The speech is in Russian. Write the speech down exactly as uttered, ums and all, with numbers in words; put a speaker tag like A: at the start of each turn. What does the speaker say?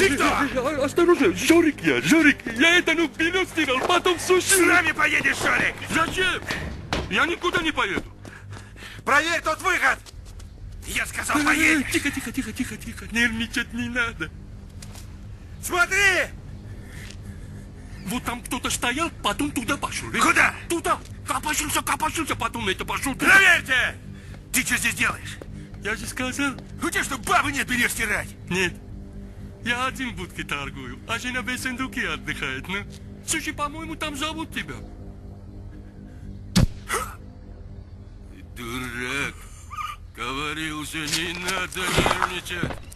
A: Ты кто?
B: Осторожно, Жорик я, Жорик. Я это ну вперед стирал, потом сушил.
A: С нами поедешь, Жорик!
B: Зачем? Я никуда не поеду.
A: Проверь тот выход! Я сказал, поедешь!
B: Тихо, тихо, тихо, тихо, тихо. Нервничать не надо.
A: Смотри!
B: Вот там кто-то стоял, потом туда пошел.
A: Куда?
B: Туда. Копошился, копошился, потом это пошел туда.
A: Проверьте! Ты что здесь делаешь?
B: Я же сказал.
A: У тебя что, бабы нет, берешь стирать?
B: Нет. Я один в будке торгую, а жена без сундуки отдыхает, ну. Слушай, по-моему, там зовут тебя. Дурак. Говорил же, не надо нервничать.